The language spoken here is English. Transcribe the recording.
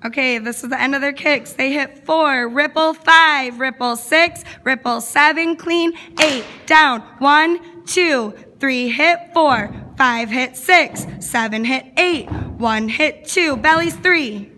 Okay, this is the end of their kicks. They hit 4, ripple 5, ripple 6, ripple 7, clean 8, down 1, 2, 3 hit 4, 5 hit 6, 7 hit 8, 1 hit 2, bellies 3.